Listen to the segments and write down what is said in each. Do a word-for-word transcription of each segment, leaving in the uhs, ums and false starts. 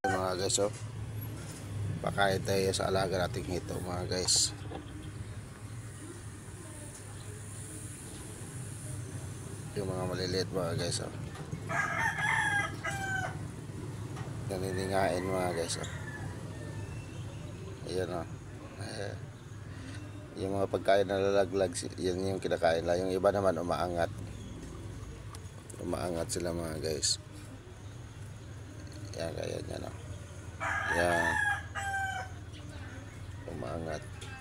Mga guys, oh, pakain tayo sa alaga nating ito mga guys. Yung mga maliliit mga guys, oh, naniningain mga guys, oh. Ayan, oh. Eh, yung mga pagkain na lalaglag, yan yung kinakain lang. Yung iba naman umaangat umaangat sila mga guys. Yan, kaya yan, oh. Yan, umaangat.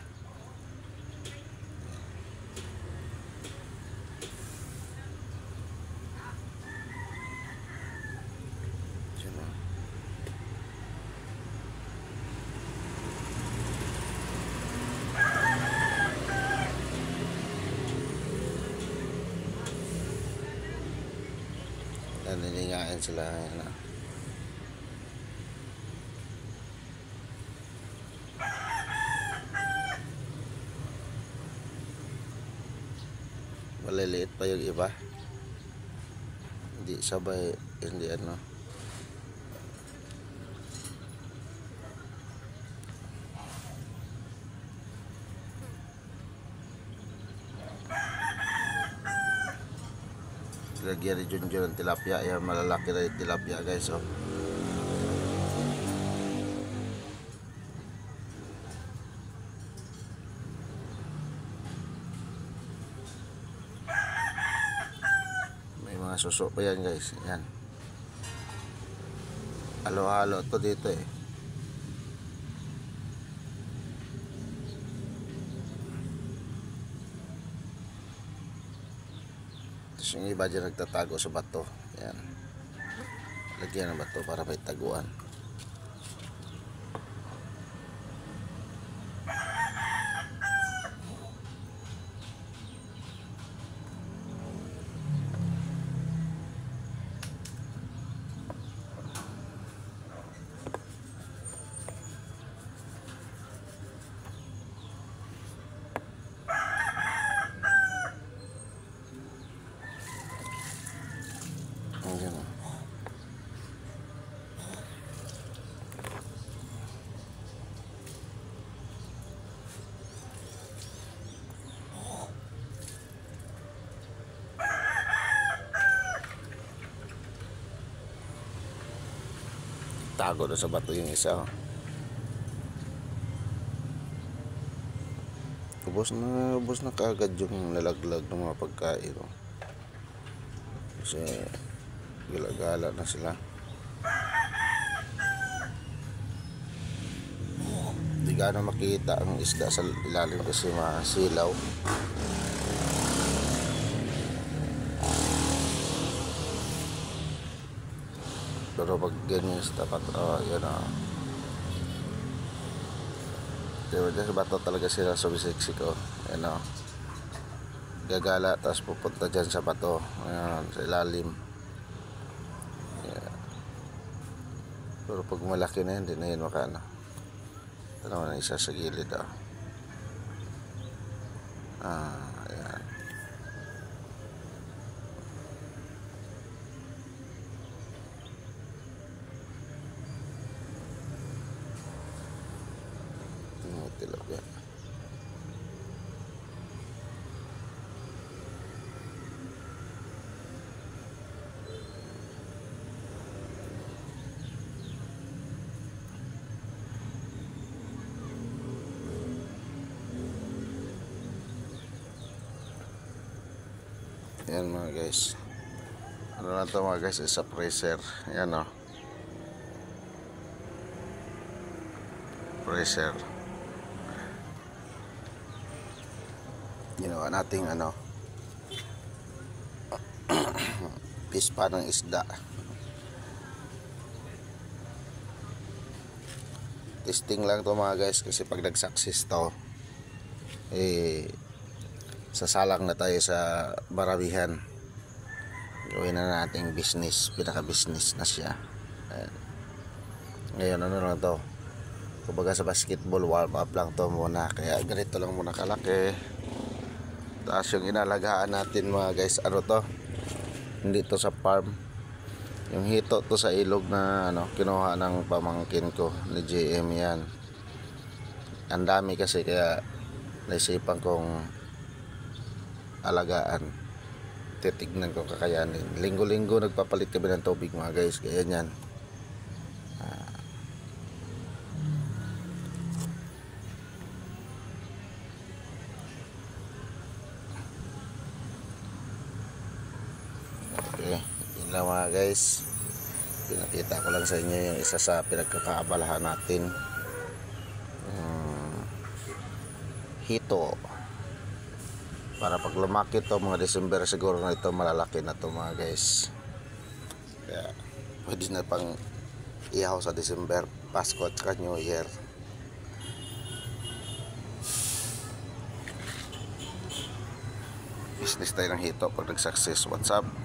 Yan, oh. Naniningain sila. Yan, oh. Maliliit pa yung iba, hindi sabay, hindi ano. Lagyan ni Junjun ng tilapia. Yan, malalaki na yung tilapia guys, oh. May mga suso pa yan guys. Yan, halo-halo to dito eh. Tapos yung iba dyan nagtatago sa bato. Yan, lagyan ng bato para may taguan. Ayan, oh. Tago na sa bato yung isa, oh. Ubos na, ubos na kaagad yung lalaglag ng mga pagkain, oh. Kasi gala-gala na sila. Hindi gaano makita ang isda sa ilalim kasi masilaw. Pero pag ganyan sa tapat, oh, yun, oh. Diba dyan sa bato talaga sila sumisiksik, oh. Yan, oh. Gagala tapos pupunta dyan sa bato. Ayan, sa ilalim. Yeah. Pero pag malaki na yun, hindi na yun makana. Ito naman ang isa sa gilid, oh. Ah, ayan. Ito tilapia. Yan mga guys, ano na to mga guys, isa freezer. Yan, oh, freezer. Ginawa nating ano, pispa ng isda. Testing lang to mga guys, kasi pag nag-success to, eh sasalang na tayo sa barabihan. Gawin na nating business, pinaka business na siya. Ayan. Ngayon ano lang to, kumbaga sa basketball, warm up lang to muna, kaya ganito lang muna kalaki. Tapos yung inalagaan natin mga guys, ano to, hindi to sa farm, Yung hito to sa ilog na ano, kinuha ng pamangkin ko ni J M yan. Ang dami kasi kaya naisipan kong alagaan. Titignan ko kakayanin. Linggo-linggo nagpapalit kami ng tubig mga guys. Kaya yan. Ah. Okay. Yun lang mga guys. Pinakita ko lang sa inyo yung isa sa pinagkakaabalahan natin. Um, hito. Para pag lumaki to mga December siguro na ito malalaki na to mga guys. Kaya pwede na pang ihaw sa December, Pasko at New Year. Business tayo ng hito pag nag-success. What's up?